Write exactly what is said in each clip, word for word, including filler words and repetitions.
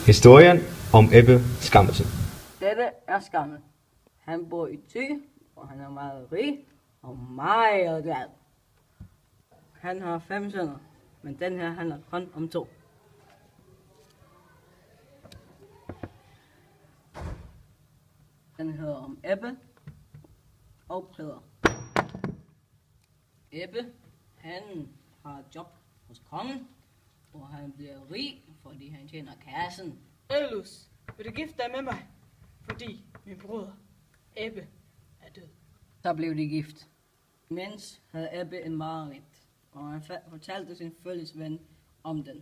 Historien om Ebbe Skammelsen. Dette er Skammel. Han bor i Thy, og han er meget rig og meget glad. Han har fem sønner, men den her handler kun om to. Den hedder om Ebbe og Peder. Ebbe, han har job hos kongen, og han bliver rig, fordi han tjener kassen. Elus, vil du gifte dig med mig? Fordi min broder, Ebbe, er død. Så blev de gift. Mens havde Ebbe en mareridt, og han fortalte sin følgesven om den.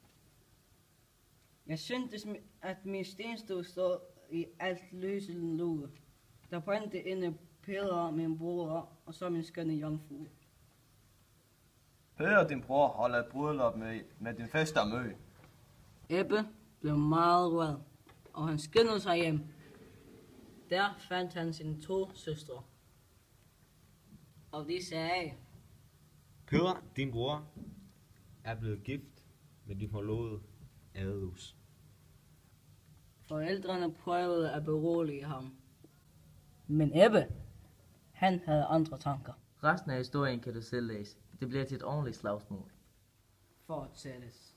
Jeg syntes, at min stenstue stod i alt løselen lue. Der brændte inde Peder, min bror, og så min skønne jomfru. Peder, din bror, holder et bryllup med, med din fester mø. Ebbe blev meget rød, og han skyndede sig hjem. Der fandt han sine to søstre. Og de sagde: Peder, din bror, er blevet gift med din forlovede Elus. Forældrene prøvede at berolige ham. Men Ebbe, han havde andre tanker. Resten af historien kan du selv læse. Det bliver til et ordentligt slagsmål. Fortsættes.